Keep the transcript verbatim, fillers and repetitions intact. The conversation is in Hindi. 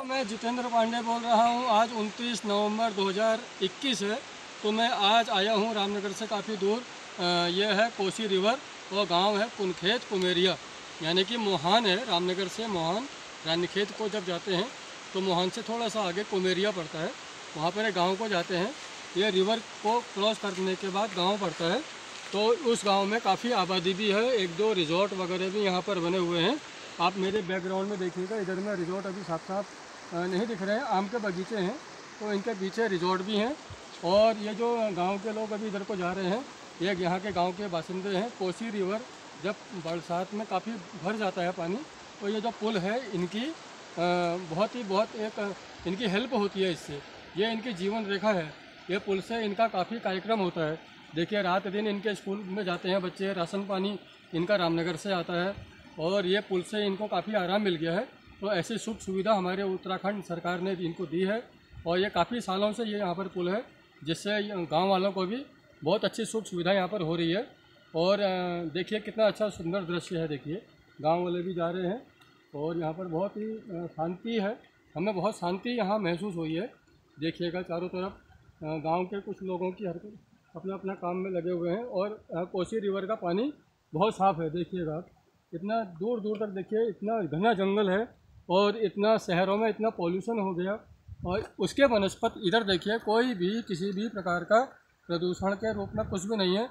मैं जितेंद्र पांडे बोल रहा हूँ। आज उनतीस नवंबर दो हज़ार इक्कीस है। तो मैं आज आया हूँ रामनगर से काफ़ी दूर। ये है कोसी रिवर और गांव है कुनखेत कुमेरिया, यानी कि मोहान है। रामनगर से मोहान रानीखेत को जब जाते हैं तो मोहान से थोड़ा सा आगे कुमेरिया पड़ता है, वहाँ पर गांव को जाते हैं। ये रिवर को क्रॉस करने के बाद गांव पड़ता है। तो उस गांव में काफ़ी आबादी भी है, एक दो रिजॉर्ट वगैरह भी यहाँ पर बने हुए हैं। आप मेरे बैकग्राउंड में देखिएगा, इधर में रिजॉर्ट अभी साफ साफ नहीं दिख रहे हैं, आम के बगीचे हैं तो इनके पीछे रिजॉर्ट भी हैं। और ये जो गांव के लोग अभी इधर को जा रहे हैं, ये यहाँ के गांव के बासिंदे हैं। कोसी रिवर जब बरसात में काफ़ी भर जाता है पानी, तो ये जो पुल है इनकी बहुत ही बहुत एक इनकी हेल्प होती है इससे। ये इनकी जीवन रेखा है। ये पुल से इनका काफ़ी कार्यक्रम होता है। देखिए, रात दिन इनके स्कूल में जाते हैं बच्चे, राशन पानी इनका रामनगर से आता है और ये पुल से इनको काफ़ी आराम मिल गया है। तो ऐसी सुख सुविधा हमारे उत्तराखंड सरकार ने इनको दी है और ये काफ़ी सालों से ये यहाँ पर पुल है, जिससे गांव वालों को भी बहुत अच्छी सुख सुविधा यहाँ पर हो रही है। और देखिए कितना अच्छा सुंदर दृश्य है। देखिए, गांव वाले भी जा रहे हैं और यहाँ पर बहुत ही शांति है। हमें बहुत शांति यहाँ महसूस हुई है। देखिएगा चारों तरफ गांव के कुछ लोगों की हरकत अपना अपना काम में लगे हुए हैं। और कोसी रिवर का पानी बहुत साफ़ है। देखिएगा आप, इतना दूर दूर तक देखिए, इतना घना जंगल है और इतना शहरों में इतना पॉल्यूशन हो गया। और उसके बनस्पत इधर देखिए, कोई भी किसी भी प्रकार का प्रदूषण के रूप में कुछ भी नहीं है।